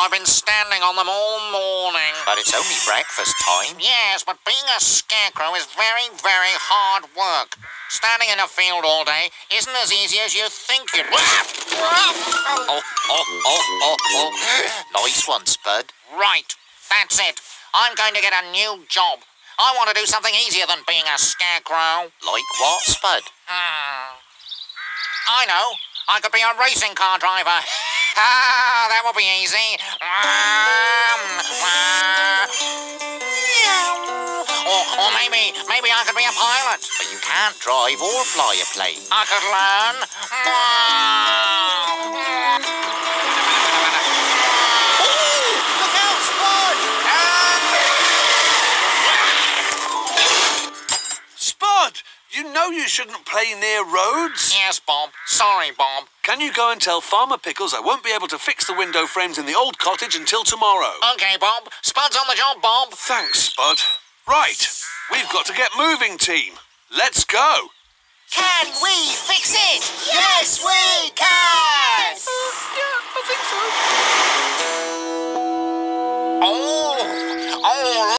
I've been standing on them all morning. But it's only breakfast time. Yes, but being a scarecrow is very, very hard work. Standing in a field all day isn't as easy as you think it was. Nice one, Spud. Right, that's it. I'm going to get a new job. I want to do something easier than being a scarecrow. Like what, Spud? I know. I could be a racing car driver. That would be easy. Or maybe I could be a pilot. But you can't drive or fly a plane. I could learn. Look out, Spud! Spud, you know you shouldn't play near roads. Yes, Bob. Sorry, Bob. Can you go and tell Farmer Pickles I won't be able to fix the window frames in the old cottage until tomorrow? Okay, Bob. Spud's on the job, Bob. Thanks, Spud. Right, we've got to get moving, team. Let's go. Can we fix it? Yes, we can!